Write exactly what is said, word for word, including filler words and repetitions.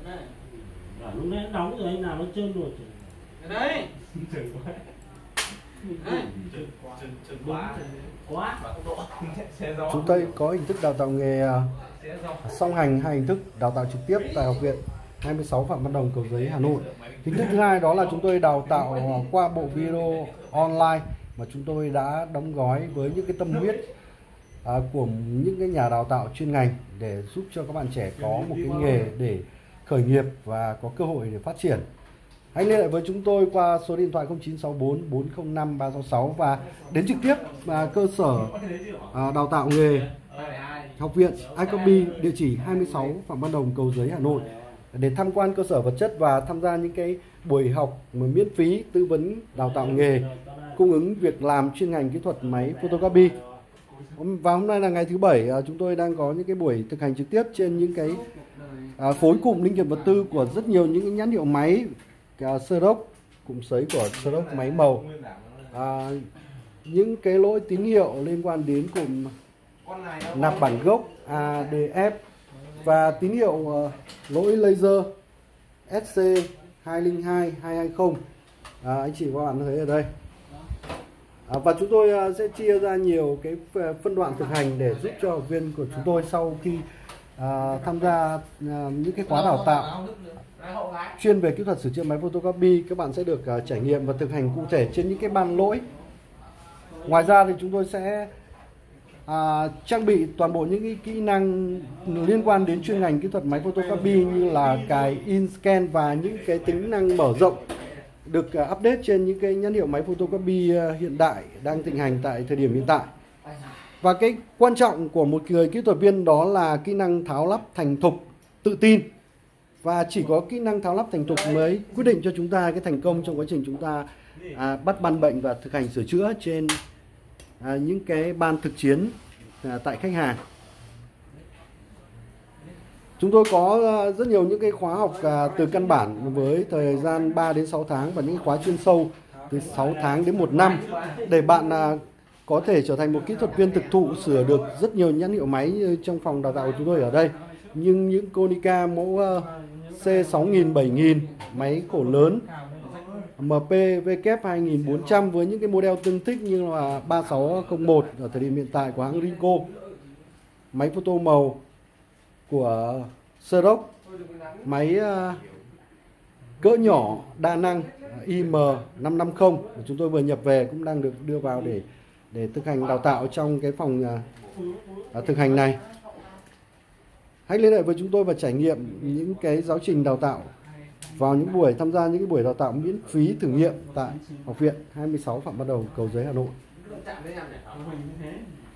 À, lúc nãy đóng rồi anh nào nó trơn rồi. Đấy. Trơn quá. Đấy. Trơn quá. Quá. Chúng tôi có hình thức đào tạo nghề song hành, hai hình thức đào tạo trực tiếp tại Học viện hai mươi sáu Phạm Văn Đồng, Cầu Giấy, Hà Nội. Hình thức thứ hai đó là chúng tôi đào tạo qua bộ video online mà chúng tôi đã đóng gói với những cái tâm huyết à, của những cái nhà đào tạo chuyên ngành để giúp cho các bạn trẻ có một cái nghề để khởi nghiệp và có cơ hội để phát triển. Hãy liên hệ với chúng tôi qua số điện thoại không chín sáu bốn bốn không năm ba sáu sáu và đến trực tiếp à, cơ sở à, đào tạo nghề Học viện i copy, địa chỉ hai mươi sáu Phạm Văn Đồng, Cầu Giấy, Hà Nội để tham quan cơ sở vật chất và tham gia những cái buổi học miễn phí tư vấn đào tạo nghề, cung ứng việc làm chuyên ngành kỹ thuật máy photocopy. Và hôm nay là ngày thứ bảy, chúng tôi đang có những cái buổi thực hành trực tiếp trên những cái à, phối cụm linh kiện vật tư của rất nhiều những cái nhãn hiệu máy, Xerox, cụm sấy của Xerox, máy màu, à, những cái lỗi tín hiệu liên quan đến cụm nạp bản gốc a đê ép và tín hiệu uh, lỗi laser ét xê hai không hai hai hai không. à, anh chị và các bạn thấy ở đây. à, và chúng tôi uh, sẽ chia ra nhiều cái phân đoạn thực hành để giúp cho học viên của chúng tôi sau khi uh, tham gia uh, những cái khóa đào tạo chuyên về kỹ thuật sửa chữa máy photocopy, các bạn sẽ được uh, trải nghiệm và thực hành cụ thể trên những cái ban lỗi. Ngoài ra thì chúng tôi sẽ À, trang bị toàn bộ những cái kỹ năng liên quan đến chuyên ngành kỹ thuật máy photocopy như là cài in scan và những cái tính năng mở rộng được uh, update trên những cái nhãn hiệu máy photocopy uh, hiện đại đang thịnh hành tại thời điểm hiện tại. Và cái quan trọng của một người kỹ thuật viên đó là kỹ năng tháo lắp thành thục, tự tin. Và chỉ có kỹ năng tháo lắp thành thục mới quyết định cho chúng ta cái thành công trong quá trình chúng ta à, bắt ban bệnh và thực hành sửa chữa trên À, những cái ban thực chiến à, tại khách hàng. Chúng tôi có à, rất nhiều những cái khóa học à, từ căn bản với thời gian ba đến sáu tháng và những khóa chuyên sâu từ sáu tháng đến một năm để bạn à, có thể trở thành một kỹ thuật viên thực thụ sửa được rất nhiều nhãn hiệu máy như trong phòng đào tạo của chúng tôi ở đây. Nhưng những Konica mẫu à, C sáu nghìn, bảy nghìn, máy cổ lớn, em pê vê kép hai nghìn bốn trăm với những cái model tương thích như là ba sáu không một ở thời điểm hiện tại của hãng Rico, máy photo màu của Xerox, máy uh, cỡ nhỏ đa năng i em năm năm không chúng tôi vừa nhập về cũng đang được đưa vào để để thực hành đào tạo trong cái phòng uh, thực hành này. Hãy liên hệ với chúng tôi và trải nghiệm những cái giáo trình đào tạo vào những buổi tham gia những cái buổi đào tạo miễn phí thử nghiệm tại Học viện hai mươi sáu Phạm Văn Đồng, Cầu Giấy, Hà Nội.